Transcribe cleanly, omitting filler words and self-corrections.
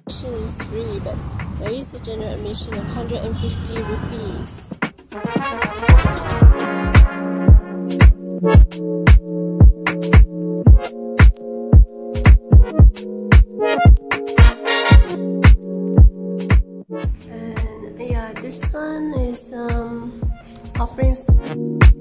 Admission is free, but there is a general admission of 150 rupees. And yeah, this one is offerings.